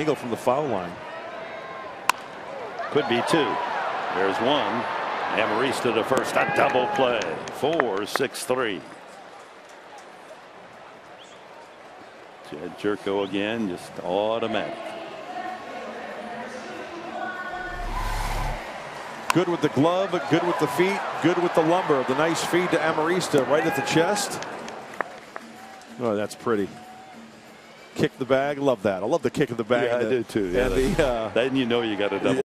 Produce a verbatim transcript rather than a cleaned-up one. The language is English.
angle from the foul line. Could be two. There's one. Amarista to first. A double play. Four, six, three. Gyorko again, just automatic. Good with the glove, good with the feet, good with the lumber. The nice feed to Amarista right at the chest. Oh, that's pretty. Kick the bag, love that. I love the kick of the bag. Yeah, I the, do too. Yeah, and the, uh, then you know you got a double.